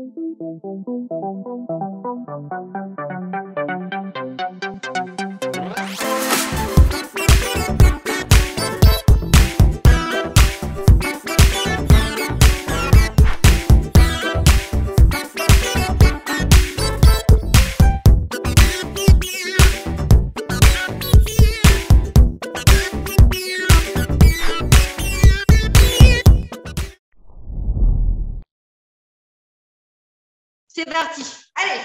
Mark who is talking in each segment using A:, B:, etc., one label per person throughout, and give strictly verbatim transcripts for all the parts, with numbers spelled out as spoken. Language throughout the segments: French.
A: C'est parti. Allez.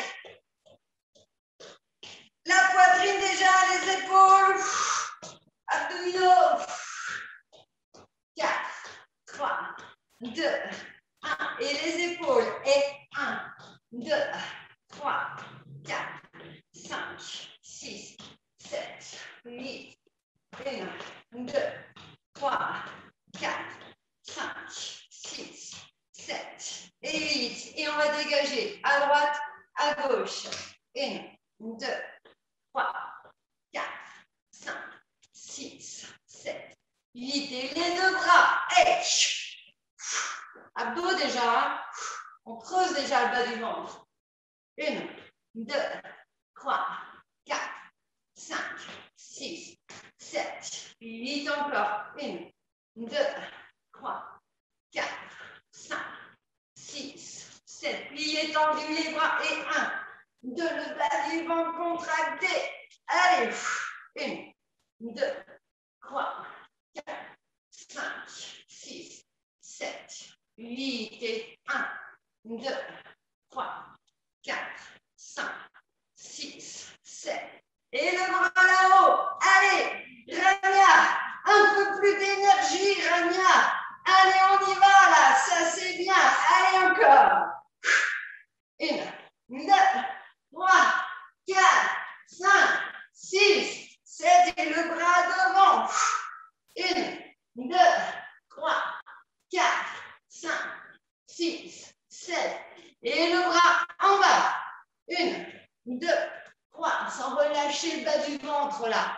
A: La poitrine déjà, les épaules. Abdominaux. quatre, trois, deux, un. Et les épaules. Et un, deux, trois, quatre, cinq, six, sept, huit. un, deux, trois, quatre, cinq, six, sept et huit. Et on va dégager à droite, à gauche. un, deux, trois, quatre, cinq, six, sept, huit. Et les deux bras. Et abdos déjà. On creuse déjà le bas du ventre. un, deux, trois, quatre, cinq, six, sept, huit encore. un, deux, trois, quatre, cinq, six, sept. Pliez tendu les bras. Et un, deux, le bas du ventre contracté. Allez. un, deux, trois, quatre, cinq, six, sept, huit. Et un, deux, trois, quatre, cinq, six, sept. Et le bras là-haut. Allez. Rania. Un peu plus d'énergie, Rania. Allez, on y va là. Ça, c'est bien. Allez, encore. un, deux, trois, quatre, cinq, six, sept. Et le bras devant. un, deux, trois, quatre, cinq, six, sept. Et le bras en bas. un, deux, trois. Sans relâcher le bas du ventre là.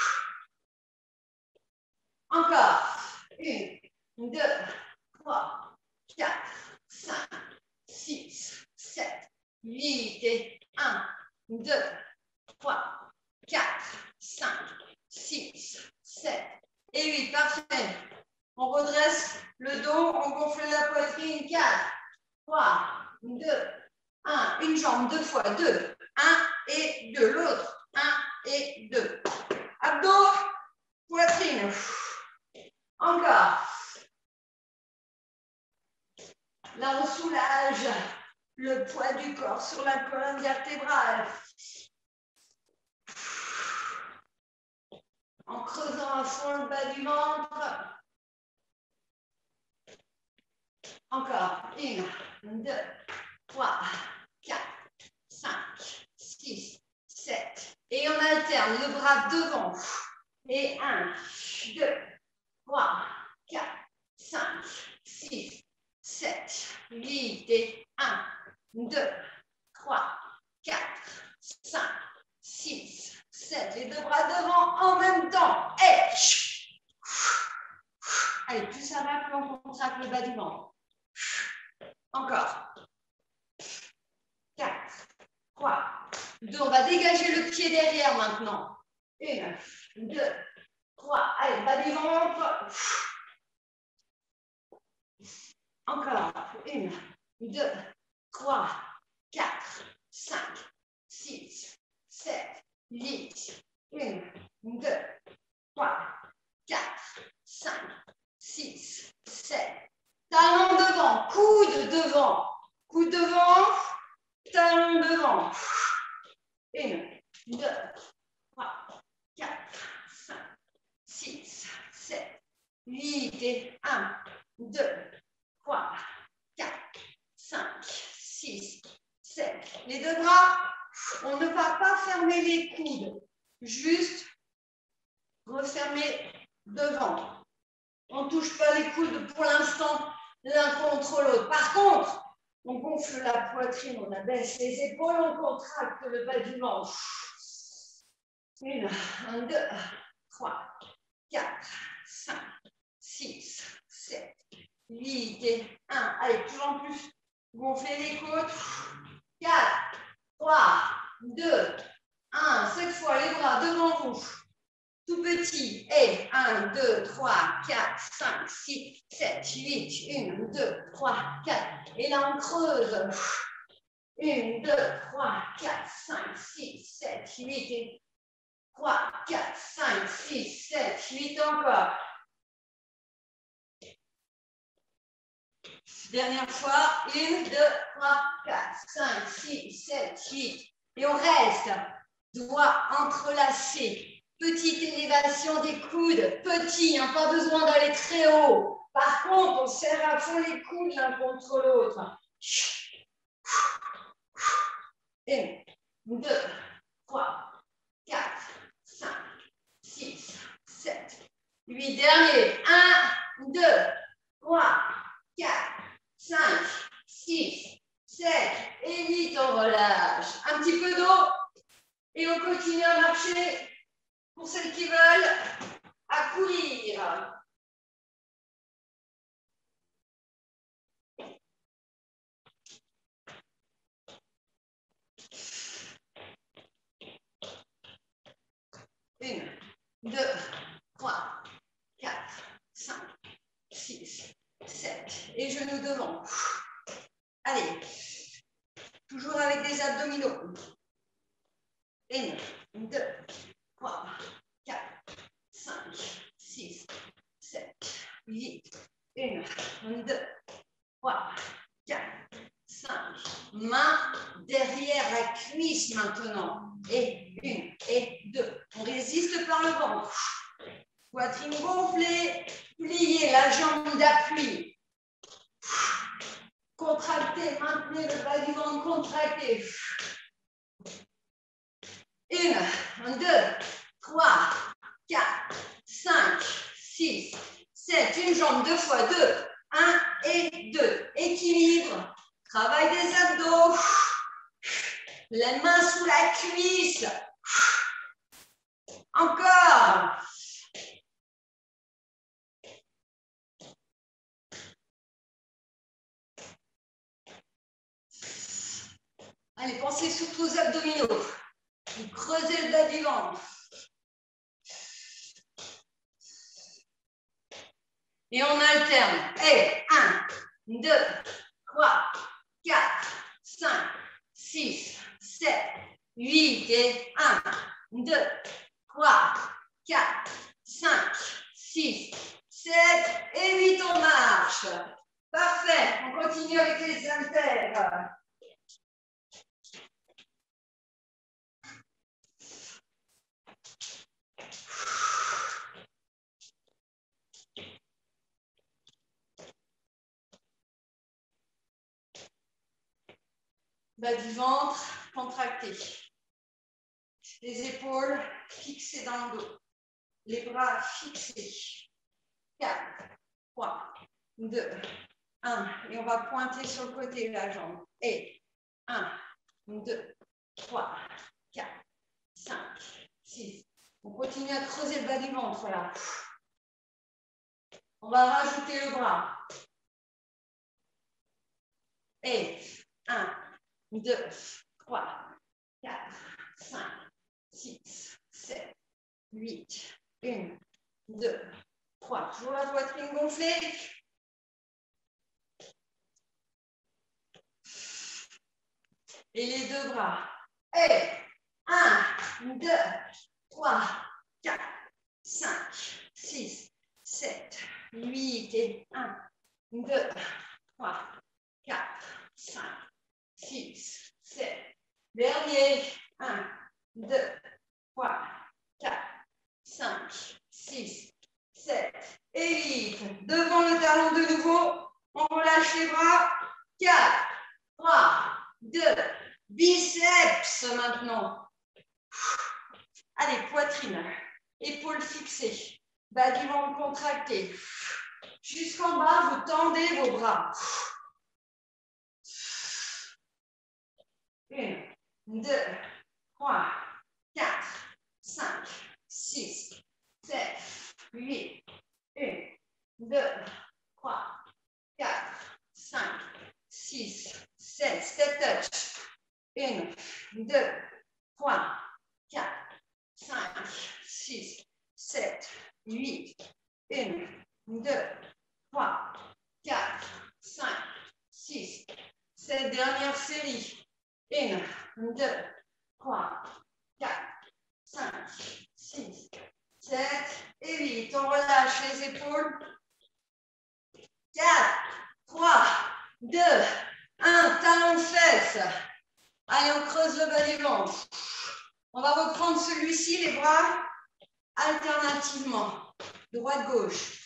A: Encore. un, deux, trois, quatre, cinq, six, sept, huit. Et un, deux, trois, quatre, cinq, six, sept et huit. Parfait. On redresse le dos, on gonfle la poitrine. quatre, trois, deux, un. Une jambe deux fois. deux. un et deux. L'autre. un et deux. Abdos, poitrine. Encore. Là, on soulage le poids du corps sur la colonne vertébrale. En creusant à fond le bas du ventre. Encore. un, deux, trois, quatre, cinq, six, sept. Et on alterne le bras devant. Et un, deux, trois, quatre, cinq, six, sept, huit. Et un, deux, trois, quatre, cinq, six, sept. Les deux bras devant en même temps. Et allez, plus ça va, plus on contracte le bas du ventre. Encore. quatre, trois, deux. On va dégager le pied derrière maintenant. un, deux, trois. Allez, bas du ventre. Encore. un, deux, trois, quatre, cinq, six, sept, huit. un, deux, trois, quatre, cinq, six, sept. Talon devant, coude devant. Coude devant, talon devant. un, deux, trois, quatre, cinq, six, sept, huit. Et un, deux, trois, quatre, cinq, six, sept. Les deux bras, on ne va pas fermer les coudes. Juste refermer devant. On ne touche pas les coudes pour l'instant l'un contre l'autre. Par contre, on gonfle la poitrine, on abaisse les épaules, on contracte le bas du ventre. un, un, deux, trois, quatre, cinq, six, sept, huit et un. Allez, toujours en plus Gonflez les côtes. quatre, trois, deux, un. Cette fois, les bras devant vous. Tout petit. Et un, deux, trois, quatre, cinq, six, sept, huit. un, deux, trois, quatre. Et là, on creuse. un, deux, trois, quatre, cinq, six, sept, huit. Et trois, quatre, cinq, six, sept, huit. Encore. Dernière fois. un, deux, trois, quatre, cinq, six, sept, huit. Et on reste. Doigts entrelacés. Petite élévation des coudes, petit, hein, pas besoin d'aller très haut. Par contre, on serre à fond les coudes l'un contre l'autre. Un, deux, trois, quatre, cinq, six, sept, huit. Dernier. un, deux, trois, quatre, cinq, six, sept et huit. On relâche. Un petit peu d'eau et on continue à marcher. Pour celles qui veulent, à courir. Une, deux, trois, quatre, cinq, six, sept. Et genoux devant. Allez. Toujours avec des abdominaux. Une, deux, trois, quatre, cinq, six, sept, huit. Une, deux, trois, quatre, cinq. Main derrière la cuisse maintenant. Et une, et deux. On résiste par le ventre. Poitrine gonflée. Pliez la jambe d'appui. Contractez, maintenez le bas du ventre contracté. Une, deux, trois, quatre, cinq, six, sept. Une jambe deux fois deux. Un et deux. Équilibre. Travail des abdos. Les mains sous la cuisse. Encore. Allez, pensez surtout aux abdominaux. Vous creusez le bas du ventre. Et on alterne. Et un, deux, trois, quatre, cinq, six, sept, huit. Et un, deux, trois, quatre, cinq, six, sept et huit. On marche. Parfait. On continue avec les haltères. Bas du ventre contracté. Les épaules fixées dans le dos. Les bras fixés. quatre, trois, deux, un. Et on va pointer sur le côté de la jambe. Et un, deux, trois, quatre, cinq, six. On continue à creuser le bas du ventre. Voilà. On va rajouter le bras. Et un, deux, trois, quatre, cinq, six, sept, huit. un, deux, trois. Toujours la poitrine gonflée. Et les deux bras. Et un, deux, trois, quatre, cinq, six, sept, huit. Et un, deux, trois, quatre, cinq, six, sept. Dernier. un, deux, trois, quatre, cinq, six, sept et huit. Devant le talon de nouveau. On relâche les bras. quatre, trois, deux. Biceps maintenant. Allez, poitrine. Épaules fixées. Bas du ventre contracté. Jusqu'en bas, vous tendez vos bras. un, deux, trois, quatre, cinq, six, sept, huit. un, deux, trois, quatre, cinq, six, sept, step touch. un, deux, trois, quatre, cinq, six, sept, huit. un, deux, trois, quatre, cinq, six. Cette dernière série. un, deux, trois, quatre, cinq, six, sept et huit. On relâche les épaules. quatre, trois, deux, un. Talon de fesse. Allez, on creuse le bas du ventre. On va reprendre celui-ci, les bras alternativement. Droite-gauche.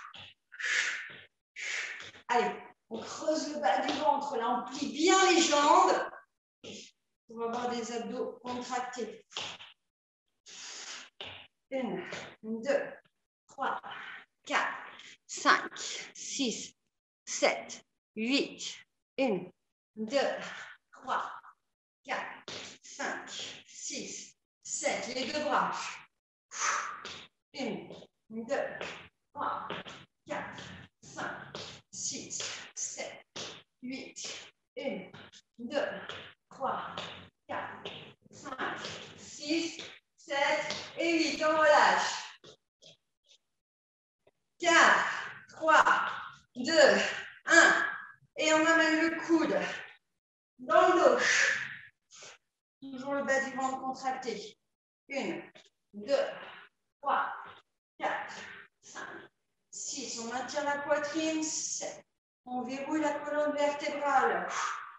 A: Allez, on creuse le bas du ventre. Là, on plie bien les jambes. On va avoir des abdos contractés. un, deux, trois, quatre, cinq, six, sept, huit. un, deux, trois, quatre, cinq, six, sept. Les deux bras. un, deux, trois, quatre, cinq, six, sept, huit. un, deux, trois, quatre, cinq, six, sept et huit. On relâche. quatre, trois, deux, un. Et on amène le coude dans le dos. Toujours le bas du ventre contracté. un, deux, trois, quatre, cinq, six. On maintient la poitrine. sept. On verrouille la colonne vertébrale.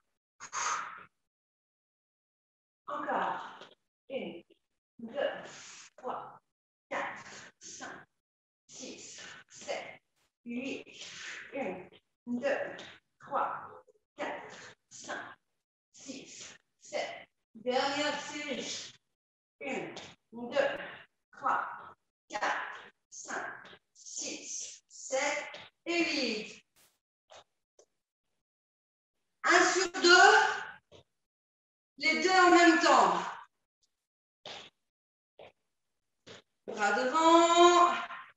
A: Encore. un, deux, trois, quatre, cinq, six, sept, huit. un, deux, trois, quatre, cinq, six, sept. Dernière série. un, deux, trois, quatre, cinq, six, sept et huit. un sur deux. Les deux en même temps. Bras devant.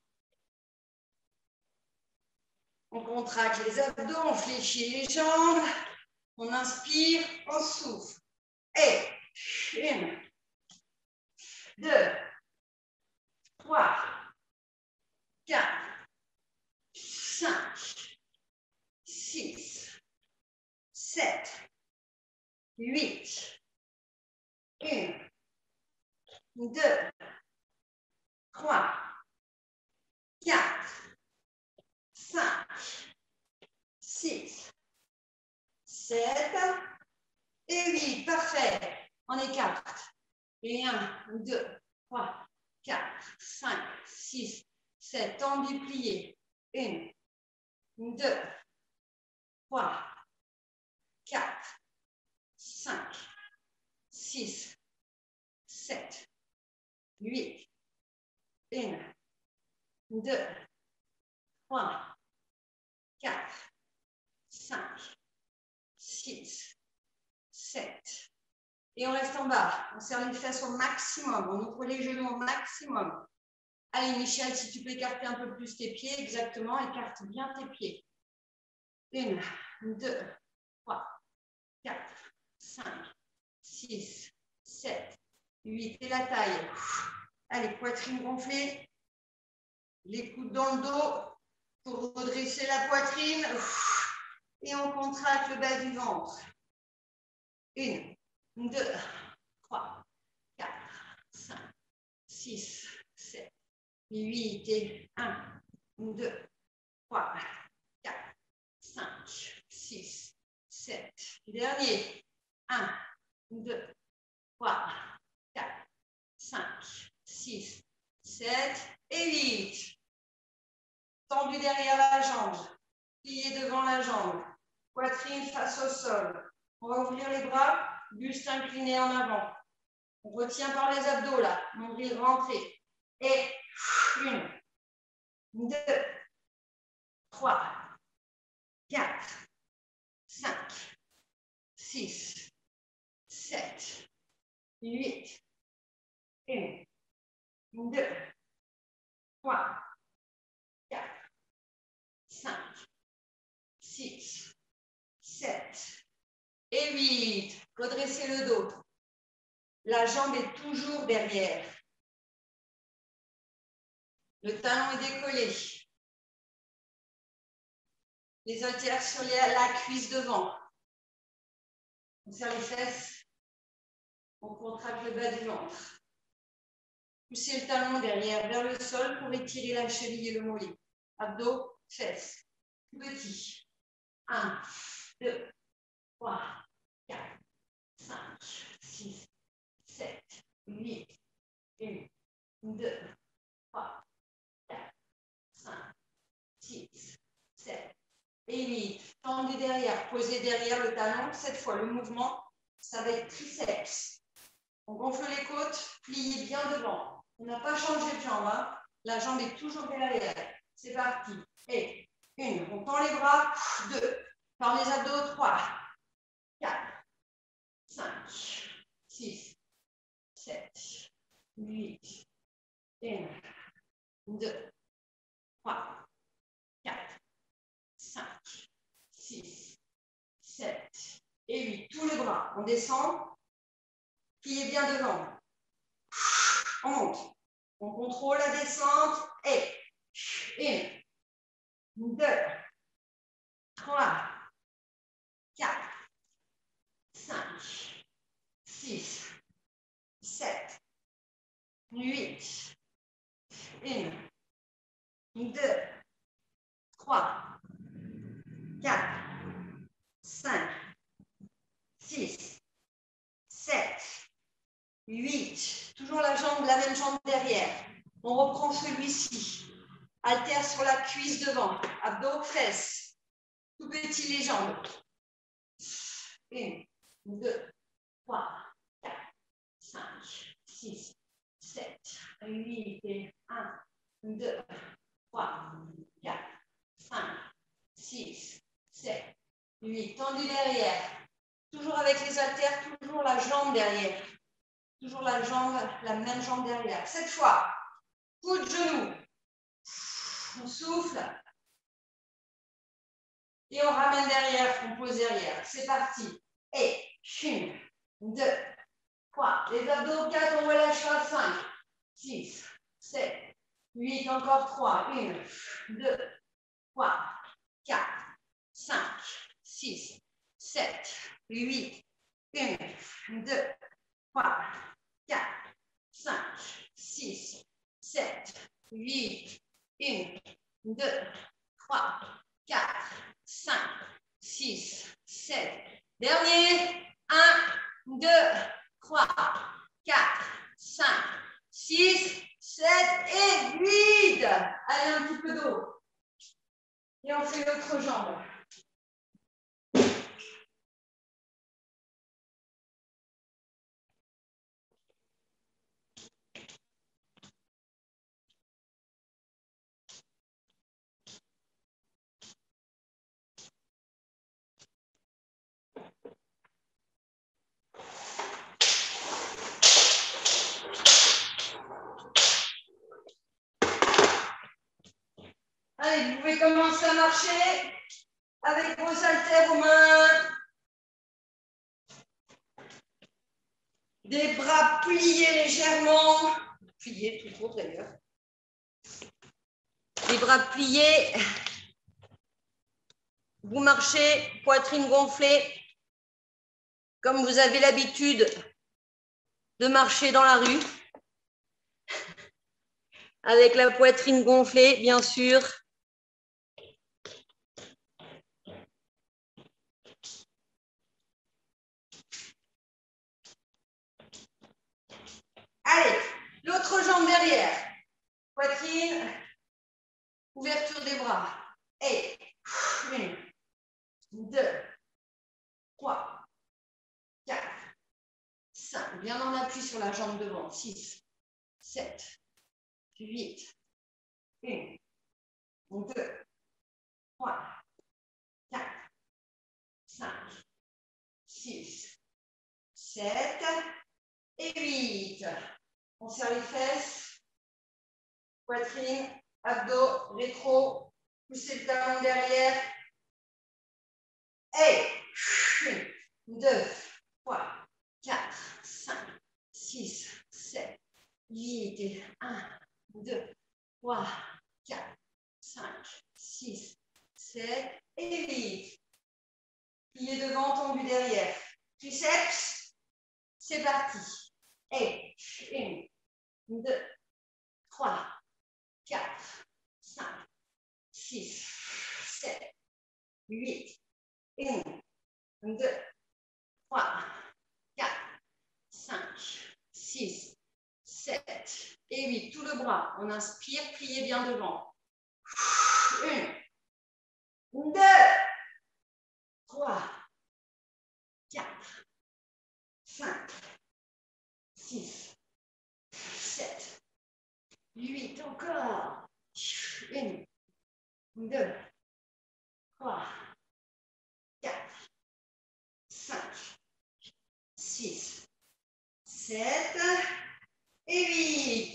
A: On contracte les abdos, on fléchit les jambes. On inspire, on souffle. Et une, deux, trois, quatre, cinq, six, sept, huit. un, deux, trois, quatre, cinq, six, sept et huit. Parfait. On écarte. Et un, deux, trois, quatre, cinq, six, sept. Tendu, plié. un, deux, trois, quatre, cinq, six, sept, huit. un, deux, trois, quatre, cinq, six, sept. Et on reste en bas. On serre les fesses au maximum. On ouvre les genoux au maximum. Allez, Michel, si tu peux écarter un peu plus tes pieds, exactement. Écarte bien tes pieds. un, deux, trois, quatre, cinq, six, sept, huit. Et la taille. Allez, poitrine gonflée. Les coudes dans le dos pour redresser la poitrine. Et on contracte le bas du ventre. un, deux, trois, quatre, cinq, six, sept, huit. Et un, deux, trois, quatre, cinq, six, sept. Dernier. un, deux, trois, quatre, cinq, six, sept et huit. Tendu derrière la jambe. Plié devant la jambe. Poitrine face au sol. On va ouvrir les bras. Buste incliné en avant. On retient par les abdos là. Nombril rentré. Et une, deux, trois, quatre, cinq, six, sept, huit. un, deux, trois, quatre, cinq, six, sept, et huit. Redressez le dos. La jambe est toujours derrière. Le talon est décollé. Les haltères sur les, la cuisse devant. On serre les fesses. On contracte le bas du ventre. Poussez le talon derrière vers le sol pour étirer la cheville et le mollet. Abdos, fesses. Tout petit. un, deux, trois, quatre, cinq, six, sept, huit. un, deux, trois, quatre, cinq, six, sept et huit. Tendez derrière, posez derrière le talon. Cette fois, le mouvement, ça va être triceps. On gonfle les côtes, pliez bien devant. On n'a pas changé de jambe. Hein. La jambe est toujours derrière. C'est parti. Et une, on tend les bras. Deux, tend les abdos. Trois, quatre, cinq, six, sept, huit. un, deux, trois, quatre, cinq, six, sept et huit. Tous les bras. On descend. Pliez bien devant. On monte. On contrôle la descente. Et une, deux, trois, quatre, cinq, six, sept, huit. un, deux, trois, quatre, cinq, six, sept, huit. Toujours la jambe, la même jambe derrière. On reprend celui-ci. Haltère sur la cuisse devant. Abdos, fesses. Tout petit les jambes. un, deux, trois, quatre, cinq, six, sept, huit. Et un, deux, trois, quatre, cinq, six, sept, huit. Tendu derrière. Toujours avec les haltères, toujours la jambe derrière. Toujours la jambe, la même jambe derrière. Cette fois, coup de genou. On souffle. Et on ramène derrière, on pose derrière. C'est parti. Et une, deux, trois. Les abdos, quatre, on relâche à cinq, six, sept, huit, encore trois. un, deux, trois, quatre, cinq, six, sept, huit. un, deux, trois, quatre, cinq, six, sept, huit. un, deux, trois, quatre, cinq, six, sept. Dernier. un, deux, trois, quatre, cinq, six, sept et huit. Allez, un petit peu d'eau. Et on fait l'autre jambe. Allez, vous pouvez commencer à marcher avec vos haltères aux mains. Des bras pliés légèrement. Pliés, tout court d'ailleurs. Les bras pliés. Vous marchez, poitrine gonflée, comme vous avez l'habitude de marcher dans la rue. Avec la poitrine gonflée, bien sûr. Allez, l'autre jambe derrière. Poitrine, ouverture des bras. Et une, deux, trois, quatre, cinq. Bien en appui sur la jambe devant. six, sept, huit. un, deux, trois, quatre, cinq, six, sept et huit. On serre les fesses, poitrine, abdos, rétro, poussez le talon derrière. Et une, deux, trois, quatre, cinq, six, sept, huit, et un, deux, trois, quatre, cinq, six, sept et huit. Plié devant, tendu derrière. Triceps, c'est parti. Et une, deux, trois, quatre, cinq, six, sept, huit. un, deux, trois, quatre, cinq, six, sept et huit. Tout le bras. On inspire, pliez bien devant. un, deux, trois, quatre, cinq, six, sept, huit. Encore. un, deux, trois, quatre, cinq, six, sept et huit.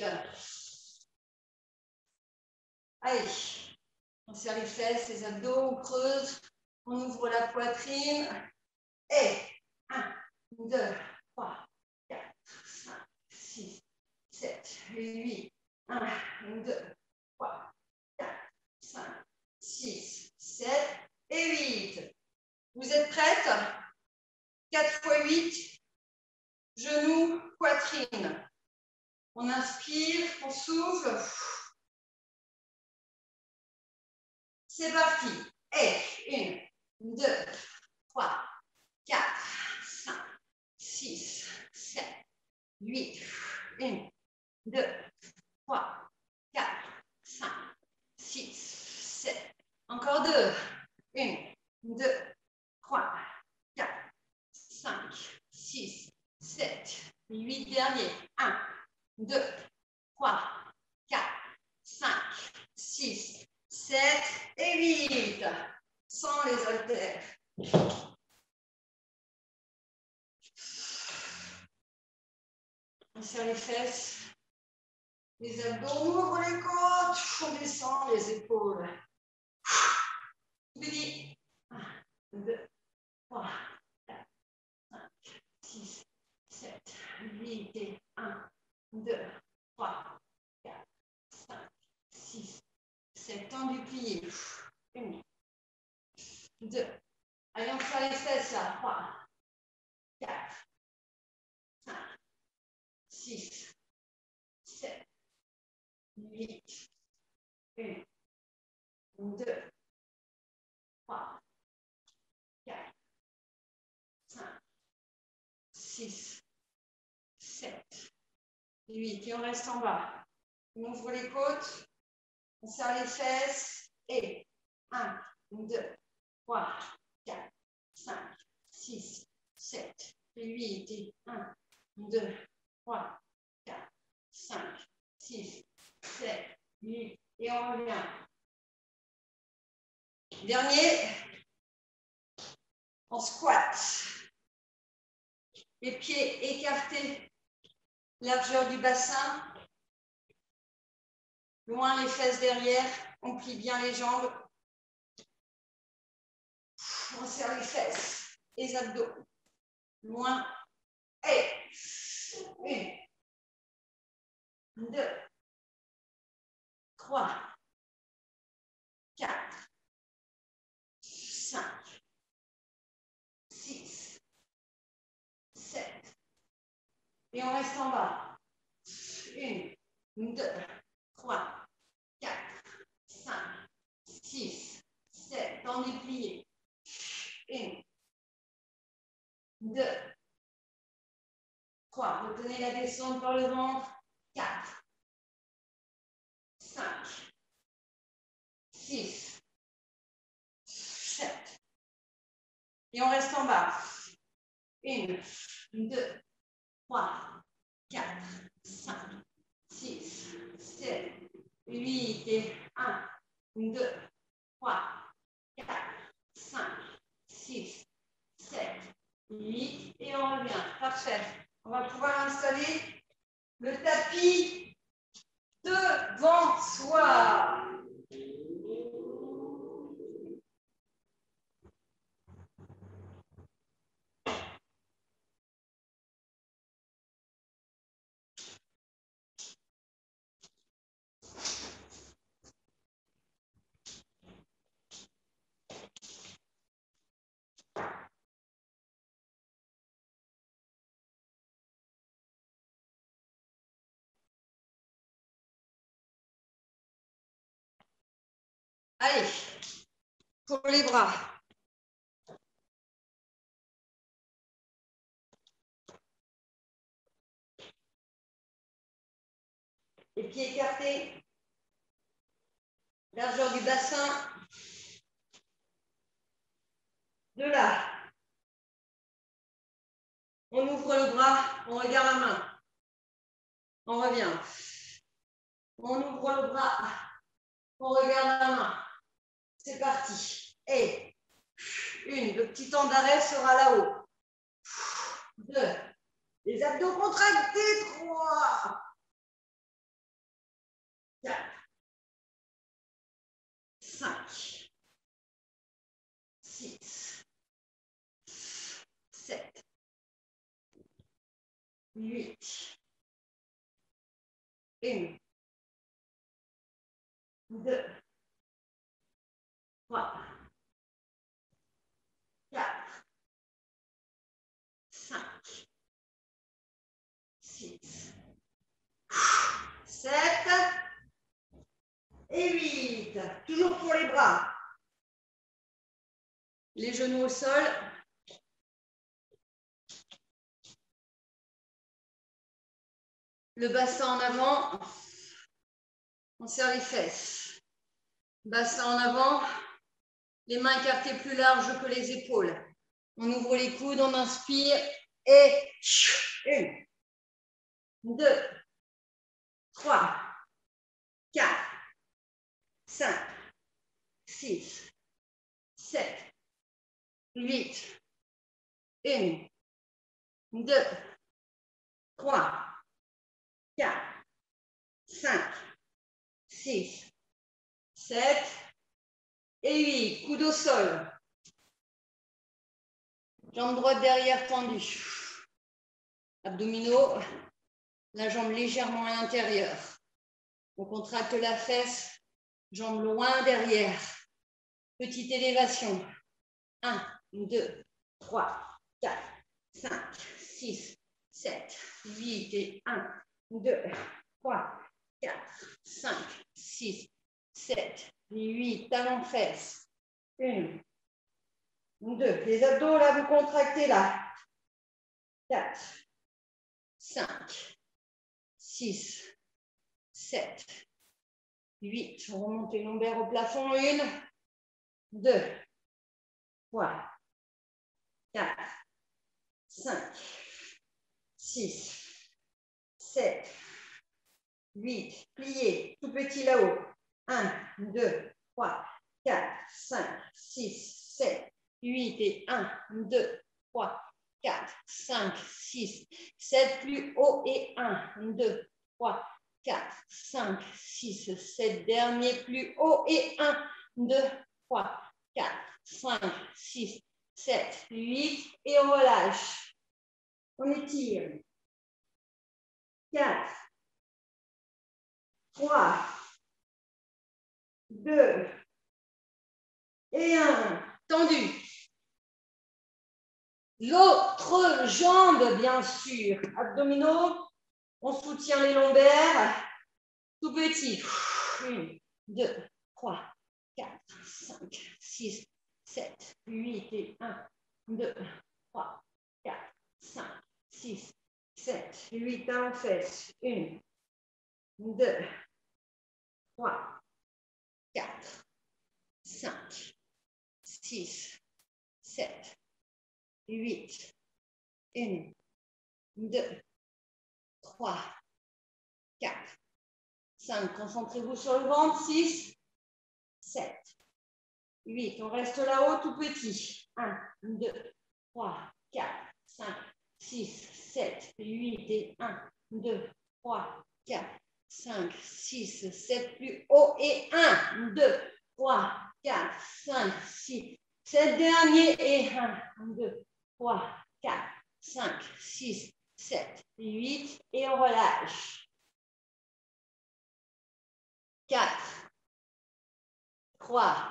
A: Allez, on serre les fesses, les abdos, on creuse, on ouvre la poitrine. Et un, deux, trois, quatre, cinq, six, sept, huit. un, deux, trois, quatre, cinq, six, sept et huit. Vous êtes prêtes? quatre fois huit. Genoux, poitrine. On inspire, on souffle. C'est parti. Et une, deux, trois, quatre, cinq, six, sept, huit. un, deux, trois, quatre, cinq, six, sept. Encore deux. un, deux, trois, quatre, cinq, six, sept, huit. Dernier. un, deux, trois, quatre, cinq, six, sept et huit. Sans les haltères. On serre les fesses, les abdos, on ouvre les côtes, on descend les épaules. Béni. un, deux, trois, quatre, cinq, six, sept, huit et un, deux, trois, quatre, cinq, six, sept. Tendu, plié. un, deux. Allez, on serre les fesses là. trois, quatre, cinq, six, sept, huit. un, deux, trois, quatre, cinq, six, sept, huit. Et on reste en bas. On ouvre les côtes. On serre les fesses. Et un, deux, trois, quatre, cinq, six, sept, huit. Et un, deux, trois, quatre, cinq, six, sept, huit. Et on revient. Dernier. On squat. Les pieds écartés. Largeur du bassin. Loin les fesses derrière. On plie bien les jambes. On serre les fesses. Les abdos. Loin. Et une, deux, trois, quatre, cinq, six, sept. Et on reste en bas. une, deux, trois, quatre, cinq, six, sept. Tendu, plié. un, deux, trois. Retenez la descente par le ventre. quatre, cinq, six, sept. Et on reste en bas. un, deux, trois, quatre, cinq, six, sept, huit. Et un, deux, trois, quatre, cinq, six, sept, huit. Et on revient. Parfait. On va pouvoir installer le tapis devant soi. Allez, pour les bras. Les pieds écartés. Largeur du bassin. De là. On ouvre le bras, on regarde la main. On revient. On ouvre le bras, on regarde la main. C'est parti. Et une, le petit temps d'arrêt sera là-haut. Deux, les abdos contractés. Trois, quatre, cinq, six, sept, huit, une, deux, trois, quatre, cinq, six, sept et huit. Toujours pour les bras. Les genoux au sol. Le bassin en avant. On serre les fesses. Bassin en avant. Les mains écartées plus larges que les épaules. On ouvre les coudes, on inspire. Et une, deux, trois, quatre, cinq, six, sept, huit, une, deux, trois, quatre, cinq, six, sept et huit. Coude au sol. Jambe droite derrière tendue. Abdominaux. La jambe légèrement à l'intérieur. On contracte la fesse. Jambe loin derrière. Petite élévation. un, deux, trois, quatre, cinq, six, sept, huit et un, deux, trois, quatre, cinq, six, sept, huit. Talons fesses. une, deux. Les abdos, là, vous contractez là. quatre, cinq, six, sept, huit. On remonte les lombaires au plafond. une, deux, trois, quatre, cinq, six, sept, huit. Plié, tout petit là-haut. un, deux, trois, quatre, cinq, six, sept, huit et un, deux, trois, quatre, cinq, six, sept plus haut et un, deux, trois, quatre, cinq, six, sept. Dernier plus haut et un, deux, trois, quatre, cinq, six, sept, huit et on relâche. On étire. quatre, trois, deux et un. Tendu. L'autre jambe, bien sûr. Abdominaux. On soutient les lombaires. Tout petit. un, deux, trois, quatre, cinq, six, sept, huit et un, deux, trois, quatre, cinq, six, sept, huit. En fesses. un, deux, trois, quatre, cinq, six, sept, huit. un, deux, trois, quatre, cinq. Concentrez-vous sur le ventre. six, sept, huit. On reste là-haut tout petit. un, deux, trois, quatre, cinq, six, sept, huit et un, deux, trois, quatre, cinq, six, sept plus haut et un, deux, trois, quatre, cinq, six, sept. Dernier et un, deux, trois, quatre, cinq, six, sept, huit et on relâche. quatre, trois,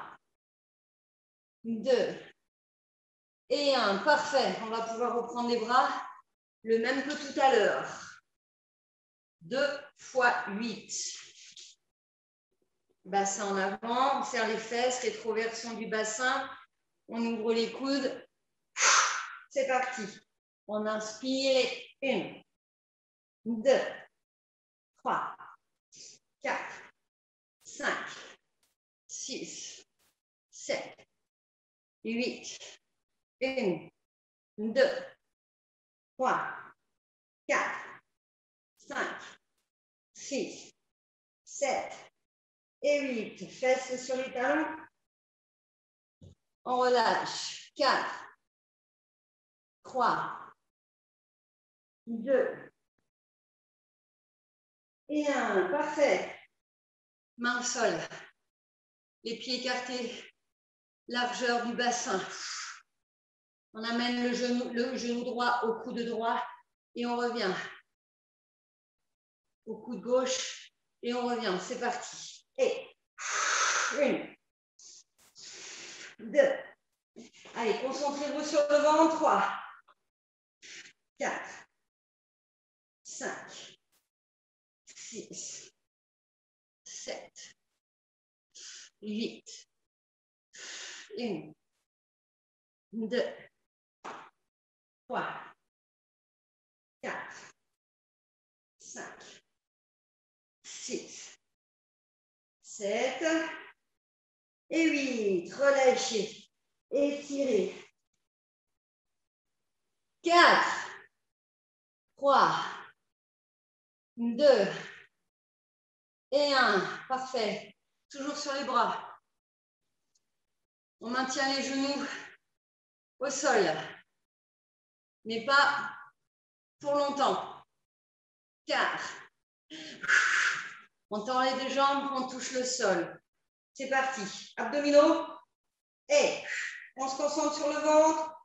A: deux et un. Parfait. On va pouvoir reprendre les bras. Le même que tout à l'heure. deux fois huit. Bassin en avant, on serre les fesses, rétroversion du bassin. On ouvre les coudes. C'est parti. On inspire. Une, deux, trois, quatre, cinq, six, sept, huit. Une, deux, trois, quatre, cinq, six, sept et huit. Fesses sur les talons. On relâche. quatre, trois, deux et un. Parfait. Main au sol. Les pieds écartés. Largeur du bassin. On amène le genou, le genou droit au coude droit et on revient. Au coude gauche et on revient. C'est parti. Et une, deux. Allez, concentrez-vous sur le ventre. trois, quatre, cinq, six, sept, huit. Une, deux, trois, quatre, cinq, six, sept et huit. Relâchez. Étirez. quatre, trois, deux et un. Parfait. Toujours sur les bras. On maintient les genoux au sol, mais pas pour longtemps. quatre. On tend les deux jambes, on touche le sol. C'est parti. Abdominaux. Et on se concentre sur le ventre.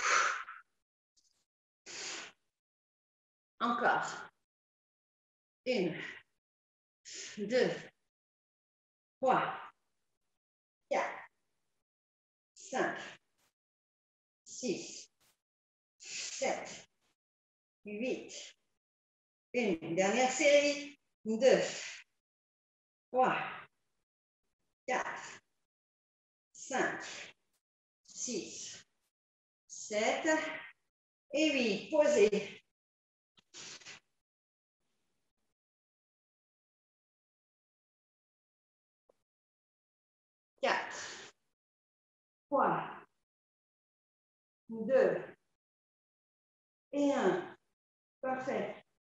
A: Encore. Une, deux, trois, quatre, cinq, six, sept, huit. Une dernière série. Deux, trois, quatre, cinq, six, sept et huit. Posez. quatre, trois, deux et un. Parfait.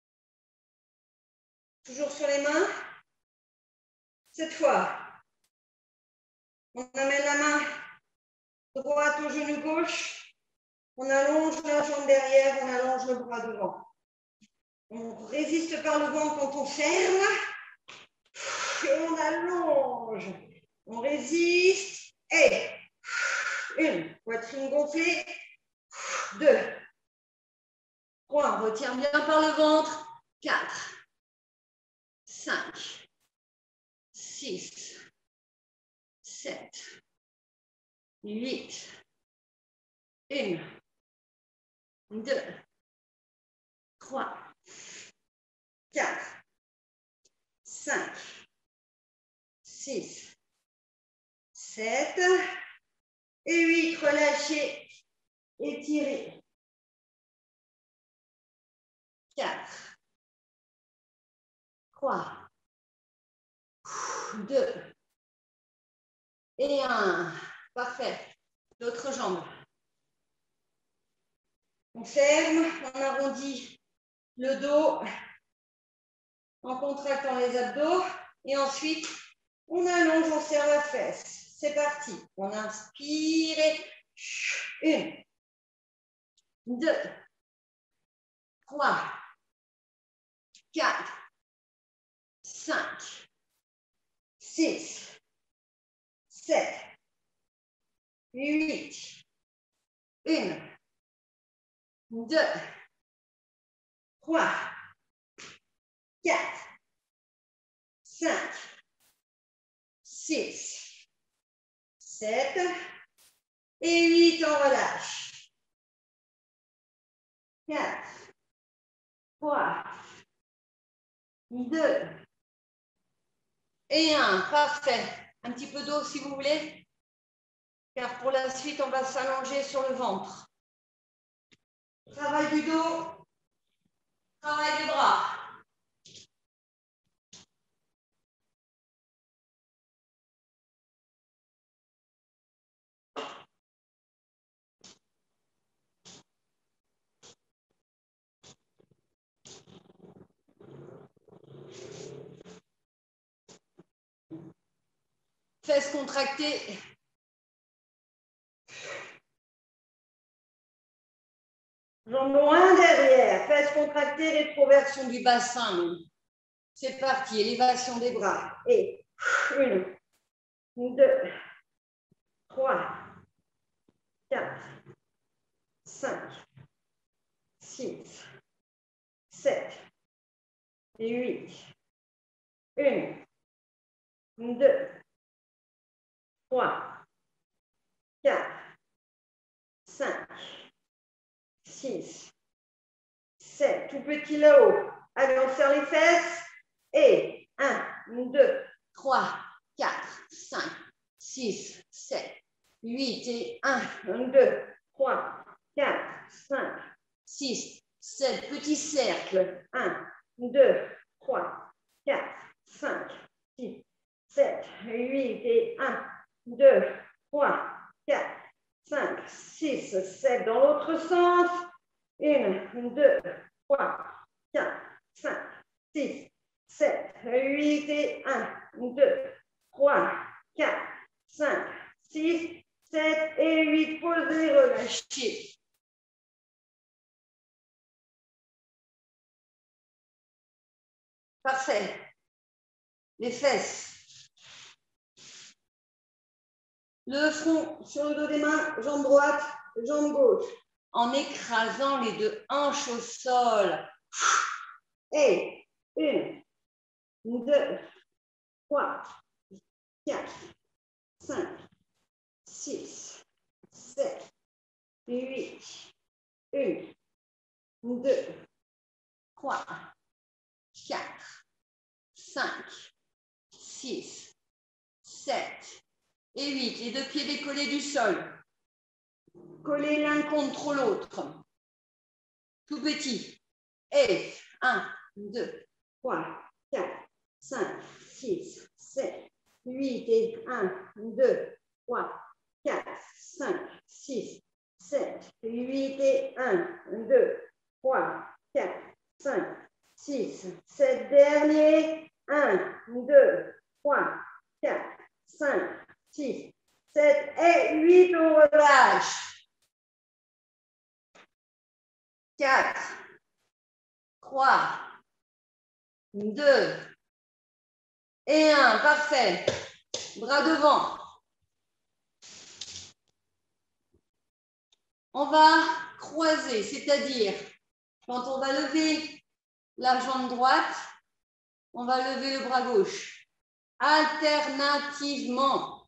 A: Toujours sur les mains. Cette fois, on amène la main droite au genou gauche. On allonge la jambe derrière, on allonge le bras devant. On résiste par le ventre quand on ferme. Et on allonge. On résiste. Et une, poitrine gonflée. Deux. Trois, on retient bien par le ventre. Quatre. Cinq. Six. Sept. Huit. Une. Deux. Trois. Quatre. Cinq. Six. Sept. Et huit. Relâchez. Étirez. Quatre. Trois. Deux. Et un. Parfait. L'autre jambe. On ferme, on arrondit le dos en contractant les abdos. Et ensuite, on allonge, on serre la fesse. C'est parti. On inspire. Une, deux, trois, quatre, cinq, six, sept, huit. Une, deux, trois, quatre, cinq, six, sept et huit. On relâche. quatre, trois, deux Et un, parfait. Un petit peu d'eau si vous voulez, car pour la suite, on va s'allonger sur le ventre. Travail du dos, travail des bras. Fesses contractées. Jambes loin derrière. Fesses contractées, rétroversion du bassin. C'est parti, élévation des bras. Et une, deux, trois, quatre, cinq, six, sept et huit. Une, deux, trois, quatre, cinq, six, sept. Tout petit là-haut. Allez, on serre les fesses. Et un, deux, trois, quatre, cinq, six, sept, huit. Et un, deux, trois, quatre, cinq, six, sept. Petit cercle. un, deux, trois, quatre, cinq, six, sept, huit. Et un, deux, trois, quatre, cinq, six, sept. Dans l'autre sens. une, deux, trois, quatre, cinq, six, sept, huit. Et un, deux, trois, quatre, cinq, six, sept et huit. Posez, relâchez. Parfait. Les fesses. Le front sur le dos des mains, jambe droite, jambe gauche. En écrasant les deux hanches au sol. Et une, deux, trois, quatre, cinq, six, sept, huit. Une, deux, trois, quatre, cinq, six, sept et huit. Les deux pieds décollés du sol. Collés l'un contre l'autre. Tout petit. Et un, deux, trois, quatre, cinq, six, sept, huit. Et un, deux, trois, quatre, cinq, six, sept, huit. Et un, deux, trois, quatre, cinq, six, sept. Dernier. un, deux, trois, quatre, cinq, six, sept et huit. On relâche. quatre, trois, deux et un. Parfait. Bras devant. On va croiser, c'est-à-dire quand on va lever la jambe droite, on va lever le bras gauche. Alternativement.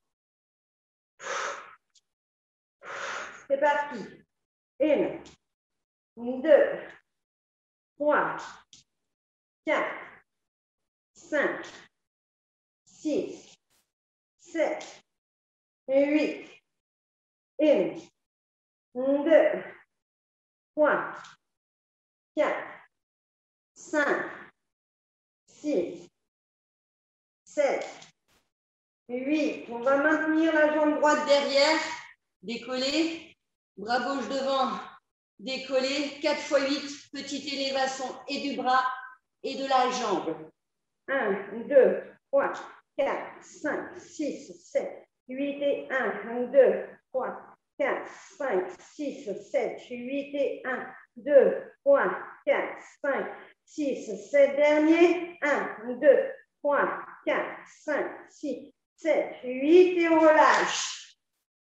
A: C'est parti. Une, deux, trois, quatre, cinq, six, sept et huit. Une, deux, trois, quatre, cinq, six, sept, huit. On va maintenir la jambe droite derrière, décoller, bras gauche devant, décoller, quatre fois huit, petite élévation et du bras et de la jambe. un, deux, trois, quatre, cinq, six, sept, huit et un, deux, trois, quatre, cinq, six, sept, huit et un, deux, trois, quatre, cinq, six, sept. Dernier. un, deux, trois, quatre, cinq, six, sept, huit et on relâche.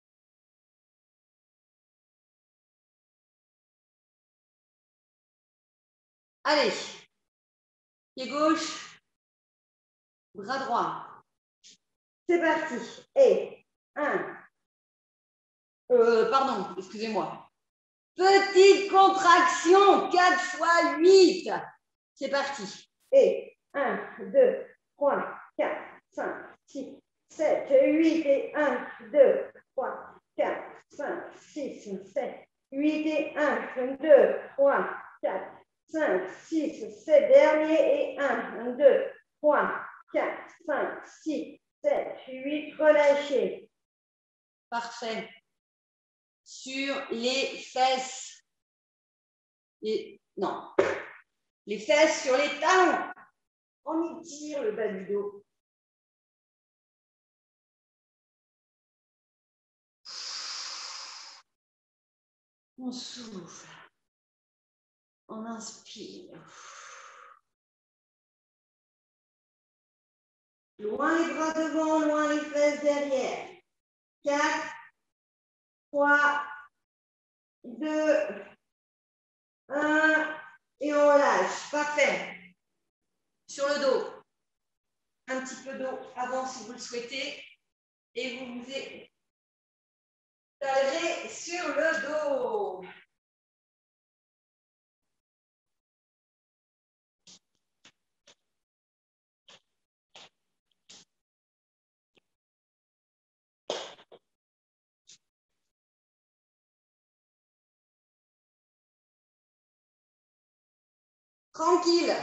A: Allez. Pied gauche. Bras droit. C'est parti. Et un. Euh, pardon, excusez-moi. Petite contraction, quatre fois huit. C'est parti. Et un, deux, trois, quatre,
B: cinq, six, sept, huit et un, deux, trois, quatre, cinq, six, sept, huit et un, deux, trois, quatre, cinq, six, sept, dernier et un, deux, trois, quatre, cinq, six, sept, huit, relâchez.
A: Parfait. Sur les fesses. Les... Non. Les fesses sur les talons. On étire le bas du dos. On souffle. On inspire. Loin les bras devant, loin les fesses derrière. quatre, trois, deux, un, et on relâche. Parfait. Sur le dos. Un petit peu d'eau avant si vous le souhaitez. Et vous vous étalerez sur le dos. Tranquille.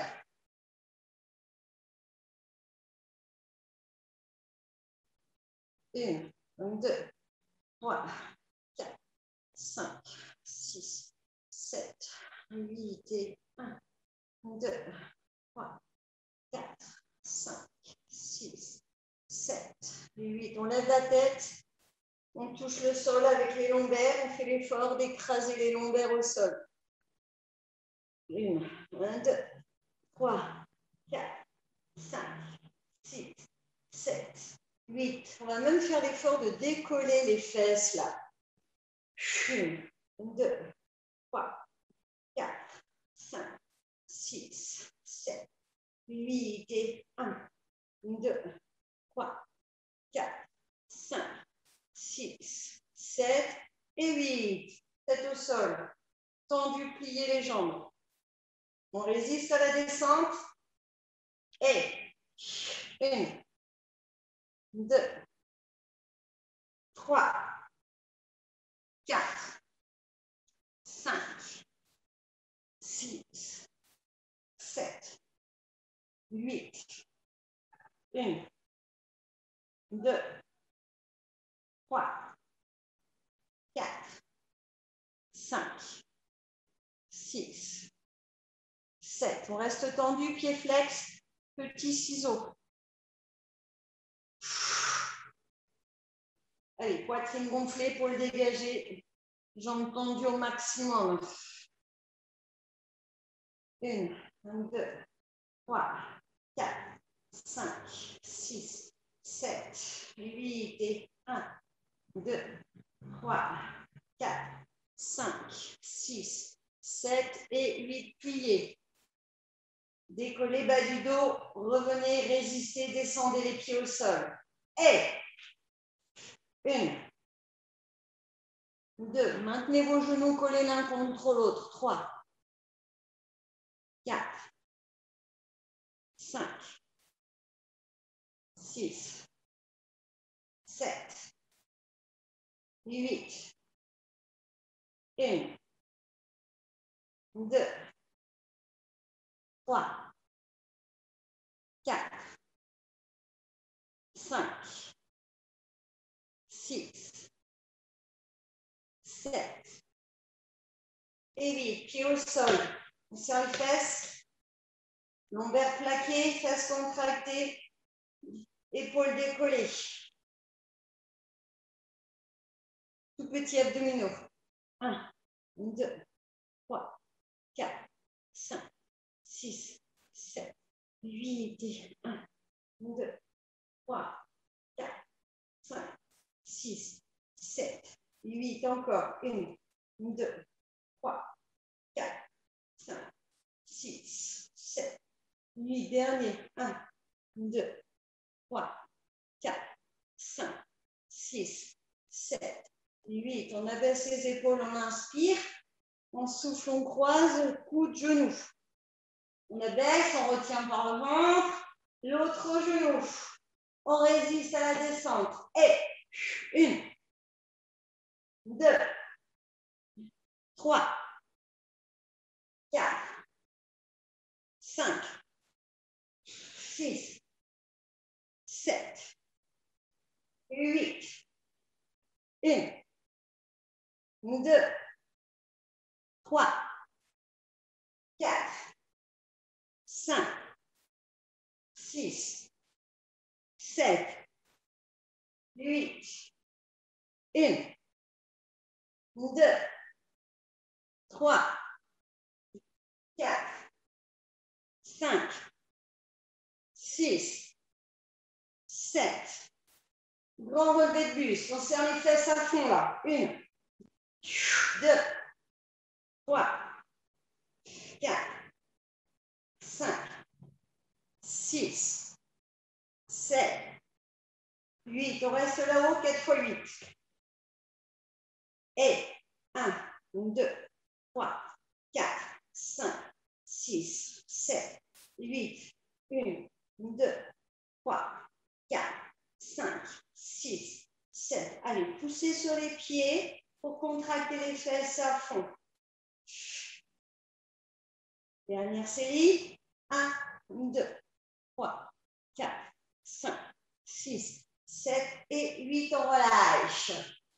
A: Une, deux, trois, quatre, cinq, six, sept, huit et un, deux, trois, quatre, cinq, six, sept, huit. On lève la tête. On touche le sol avec les lombaires. On fait l'effort d'écraser les lombaires au sol. Une, un, deux, trois, quatre, cinq, six, sept, huit. On va même faire l'effort de décoller les fesses là. Une, deux, trois, quatre, cinq, six, sept, huit et un, deux, trois, quatre, cinq, six, sept et huit. Tête au sol. Tendu, pliez les jambes. On résiste à la descente. Et une, deux, trois, quatre, cinq, six, sept, huit. Une, deux, trois, quatre, cinq, six, sept. On reste tendu, pied flex, petit ciseau. Allez, poitrine gonflée, épaule dégagée, jambes tendues au maximum. Une, deux, trois, quatre, cinq, six, sept, huit et un, deux, trois, quatre, cinq, six, sept et huit. Pliés. Décollez bas du dos, revenez, résistez, descendez les pieds au sol. Et une, deux, maintenez vos genoux collés l'un contre l'autre. Trois, quatre, cinq, six, sept, huit. Une, deux, trois, quatre, cinq, six, sept et huit. Pieds au sol. On serre les fesses. Lombaires plaquées, fesses contractées, épaules décollées. Tout petit abdominaux. un, deux, trois, quatre, cinq, six, sept, huit et un, deux, trois, quatre, cinq, six, sept, huit. Encore. un, deux, trois, quatre, cinq, six, sept, huit. Dernier. un, deux, trois, quatre, cinq, six, sept, huit. On abaisse les épaules, on inspire. On souffle, on croise, coude, genou. On abaisse, on retient par le ventre. L'autre genou. On résiste à la descente. Et une, deux, trois, quatre, cinq, six, sept, huit, une, deux, trois, quatre, cinq, six, sept, huit, une, deux, trois, quatre, cinq, six, sept. Grand relevé de buste. On serre les fesses à fond là. Une, deux, trois, quatre, cinq, six, sept, huit. On reste là-haut, quatre fois huit. Et un, deux, trois, quatre, cinq, six, sept, huit, un, deux, trois, quatre, cinq, six, sept. Allez, poussez sur les pieds pour contracter les fesses à fond. Dernière série. un, deux, trois, quatre, cinq, six, sept et huit. On relâche.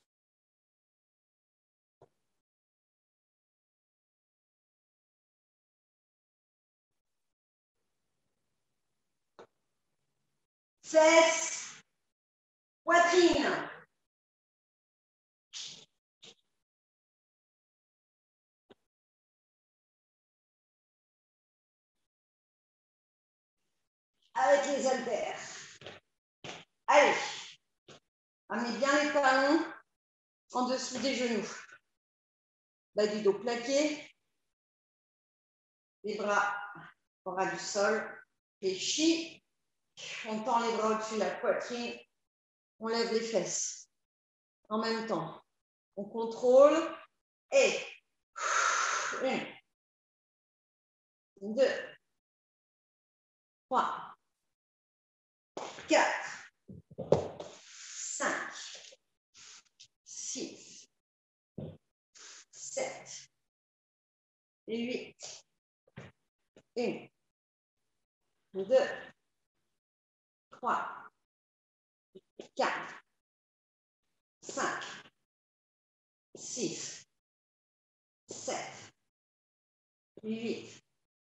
A: Fesses, poitrine. Avec les haltères. Allez. Amenez bien les talons en dessous des genoux. Bas du dos plaqué. Les bras au ras du sol. Fléchis. On tend les bras au-dessus de la poitrine. On lève les fesses. En même temps, on contrôle. Et une, deux, trois, quatre, cinq, six, sept et huit. Une, deux, trois, quatre, cinq, six, sept, huit.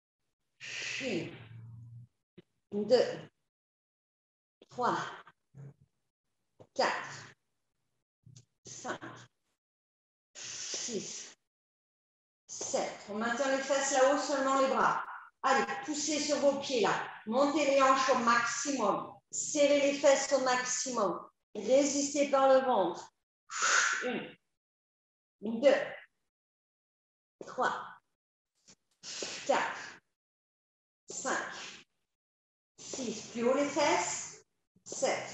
A: Une, deux, trois, quatre, cinq, six, sept. On maintient les fesses là-haut, seulement les bras. Allez, poussez sur vos pieds là. Montez les hanches au maximum. Serrez les fesses au maximum. Résistez par le ventre. Une, deux, trois, quatre, cinq, six. Plus haut les fesses. sept,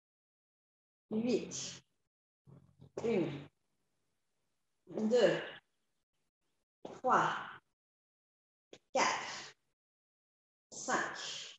A: huit. Une, deux, trois, quatre, cinq,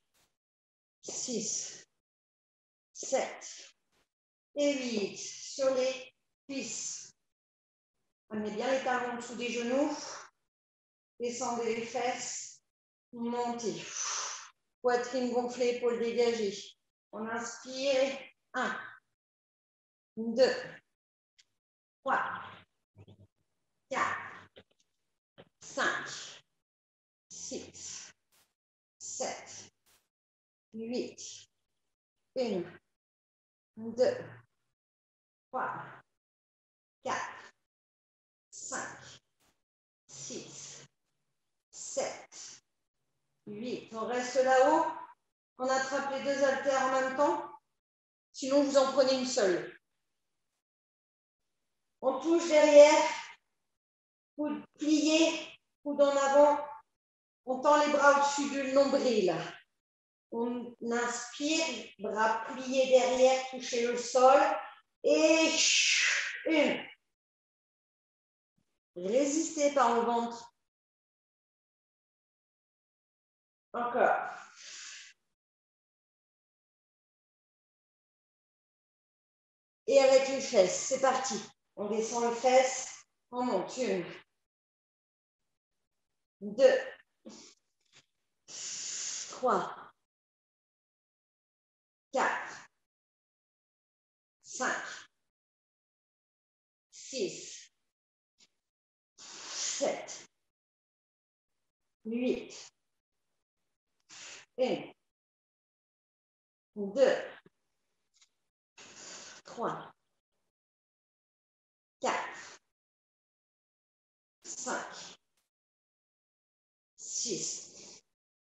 A: six, sept et huit. Sur les cuisses. Amenez bien les talons en dessous des genoux. Descendez les fesses. Montez. Poitrine gonflée, épaules dégagées. On inspire. un, deux, trois, quatre, cinq, six, sept, huit. Une, deux, trois, quatre, cinq, six, sept, huit. On reste là-haut. On attrape les deux haltères en même temps. Sinon, vous en prenez une seule. On touche derrière. Coude plié, coude en avant. On tend les bras au-dessus du nombril. On inspire, bras pliés derrière, touchez le sol. Et une. Résistez par le ventre. Encore.
B: et avec les fesses. C'est parti. On descend les fesses, on monte. Une, deux, trois, quatre, cinq, six, sept, huit, un, deux, trois, quatre, cinq, six,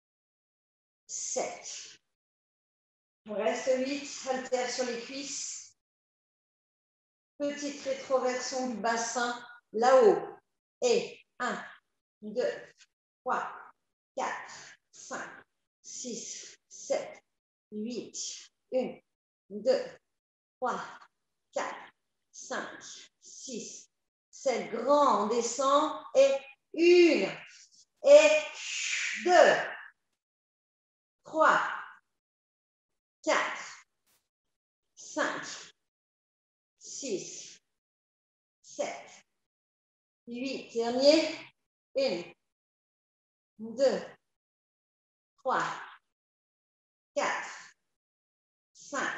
B: sept. On reste huit, haltères sur les cuisses. Petite rétroversion du bassin là-haut. Et un, deux, trois, quatre, cinq, six, sept, huit, un, deux, trois, quatre, cinq, six, sept. Grand, on descend. Et une, et deux, trois, quatre, cinq, six, sept, huit. Dernier. un, deux, trois, quatre, cinq,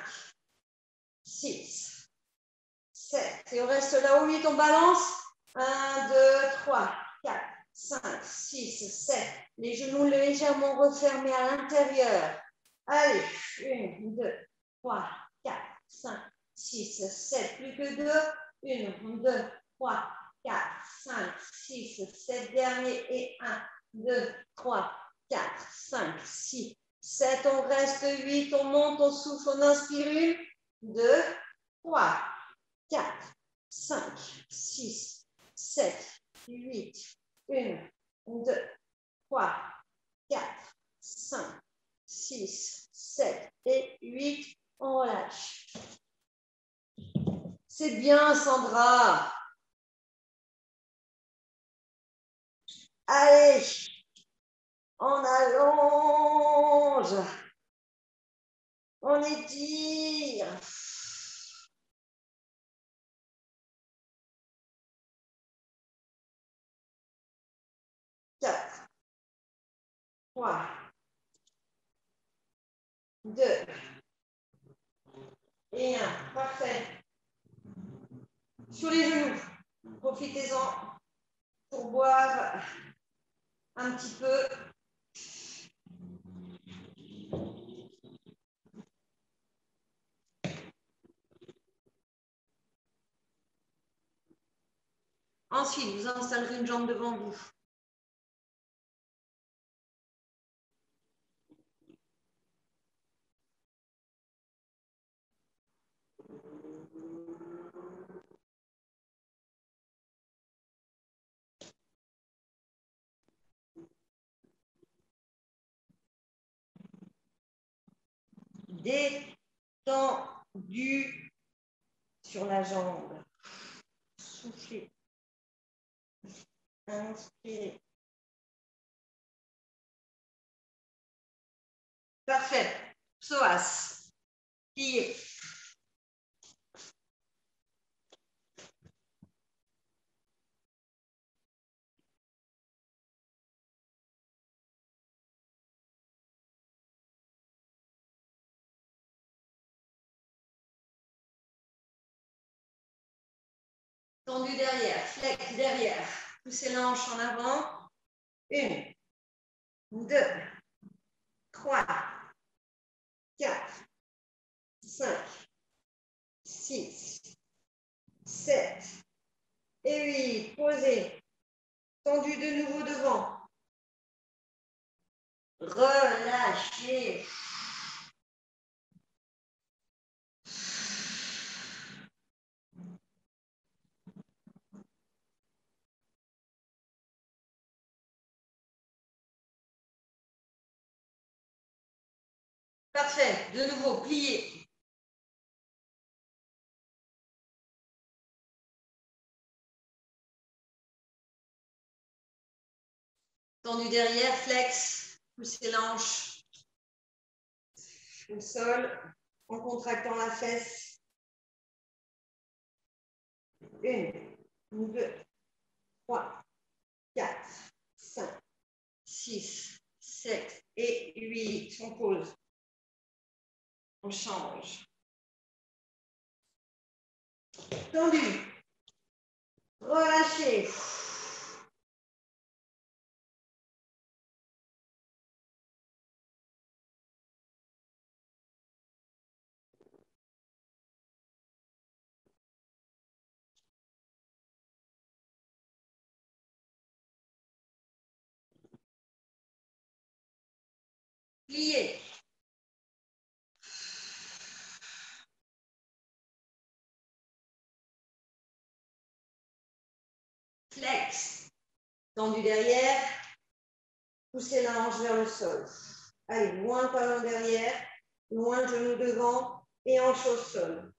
B: six, sept. Et on reste là où huit, on balance. un, deux, trois, quatre, cinq, six, sept. Les genoux légèrement refermés à l'intérieur. Allez, un, deux, trois, quatre, cinq, six, sept. Plus que deux. un, deux, trois, quatre, cinq, six, sept. Dernier. Et un, deux, trois, quatre, cinq, six, sept. On reste huit. On monte, on souffle, on inspire. une, deux, trois, quatre, cinq, six, sept, huit. un, deux, trois, quatre, cinq, six, sept et huit. On relâche. C'est bien, Sandra. Allez, on allonge. On étire. quatre, trois, deux et un. Parfait. Sur les genoux, profitez-en pour boire un petit peu. Ensuite, vous installerez une jambe devant vous. Détendu sur la jambe. Soufflez. Inspirez. Parfait. Psoas. Plié. Tendu derrière, flex derrière. Poussez la hanche en avant. Une, deux, trois, quatre, cinq, six, sept et huit. Posez. Tendu de nouveau devant. Relâchez. Parfait. De nouveau, plié. Tendu derrière, flex. Poussez la hanche au sol en contractant la fesse.
A: Une, deux, trois, quatre, cinq, six, sept et huit. On pose. On change. Tendu. Relâchez. Pliez. Flex. Tendu derrière. Poussez la hanche vers le sol. Allez, loin le talon derrière, loin le genou devant et hanche au sol.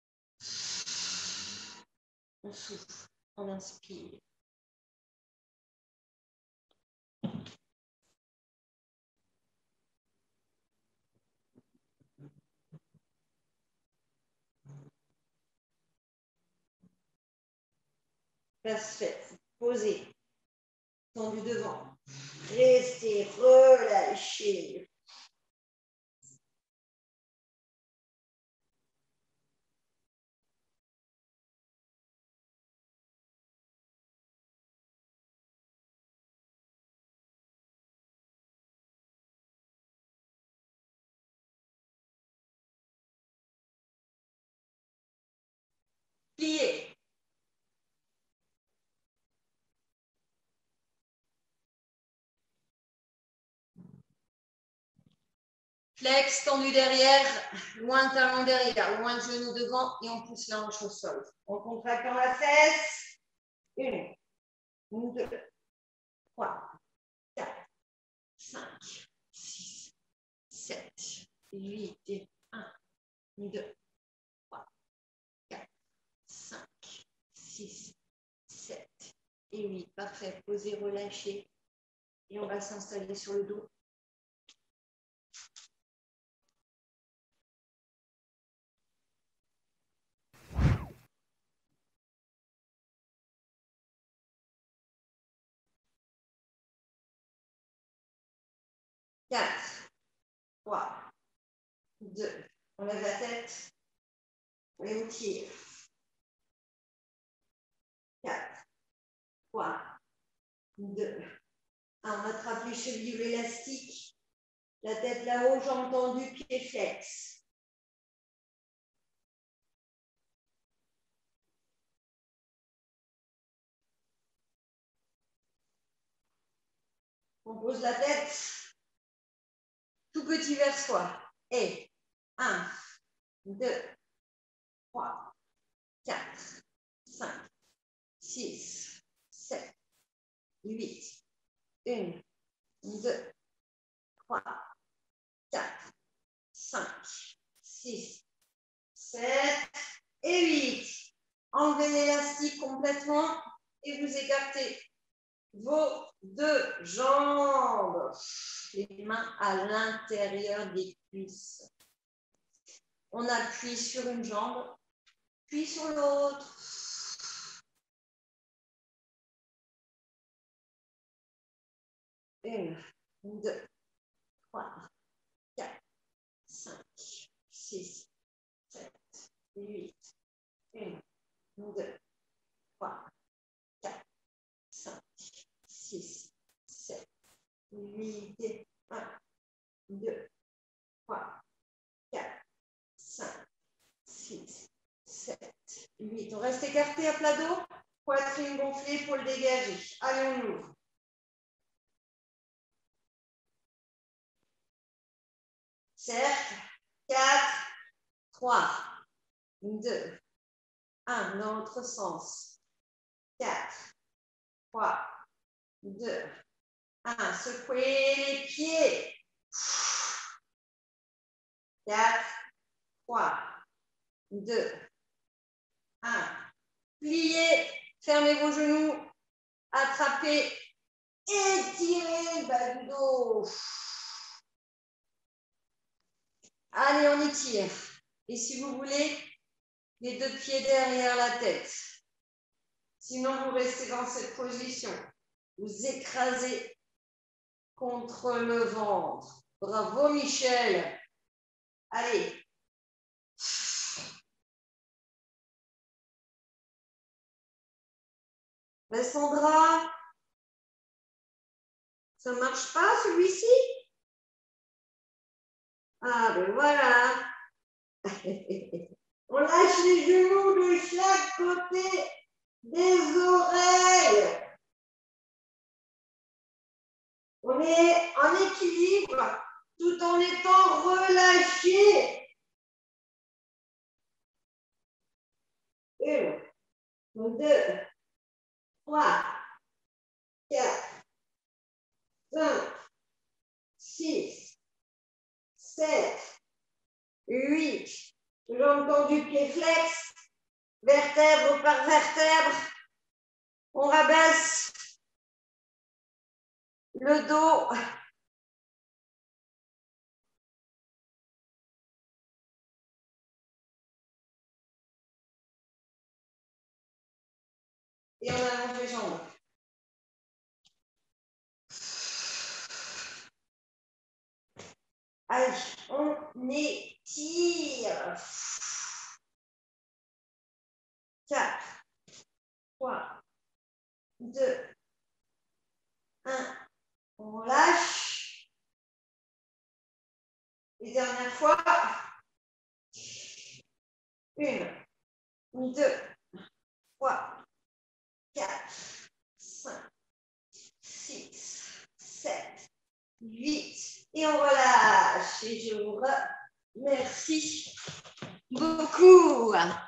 A: On souffle, on inspire. Passe faite. Posez. Tendu devant. Restez, relâchez. Pliez. Flex, tendu derrière, loin le talon derrière, loin le genou devant et on pousse la hanche au sol. On contracte dans la fesse. Une, deux, trois, quatre, cinq, six, sept, huit et un, deux, trois, quatre, cinq, six, sept et huit. Parfait. Posez, relâchez. Et on va s'installer sur le dos. quatre, trois, deux. On lève la tête. Et on tire. quatre, trois, deux. un. On attrape les chevilles élastiques. La tête là-haut, jambes tendues, pieds flex. On pose la tête tout petit vers soi. Et un, deux, trois, quatre, cinq, six, sept, huit. un, deux, trois, quatre, cinq, six, sept et huit. Enlevez l'élastique complètement et vous écartez vos deux jambes. Les mains à l'intérieur des cuisses. On appuie sur une jambe, puis sur l'autre. Une, deux, trois, quatre, cinq, six, sept, huit. Un, deux, trois, quatre, cinq, six, sept, huit. un, deux, trois, quatre, cinq, six, sept, huit. On reste écarté à plat dos. Poitrine gonflée pour le dégager. Allez, on ouvre. Cercle. quatre, trois, deux, un. Dans l'autre sens. quatre, trois, deux, un. Secouez les pieds. quatre, trois, deux, un. Pliez, fermez vos genoux, attrapez, étirez le bas du dos. Allez, on étire. Et si vous voulez, les deux pieds derrière la tête. Sinon, vous restez dans cette position. Vous écrasez contre le ventre. Bravo, Michel. Allez. Ben, Sandra, ça ne marche pas celui-ci? Ah ben voilà. On lâche les genoux de chaque côté des oreilles. On est en équilibre tout en étant relâché. Une, deux, trois, quatre, cinq, six, sept, huit. Toujours entendu pied flex, vertèbre par vertèbre. On rabaisse le dos. Et on avance les jambes. Allez, on étire. quatre, trois, deux, un. On lâche. Et dernière fois. Une, deux, trois, quatre, cinq, six, sept, huit. Et on relâche. Et je vous remercie beaucoup.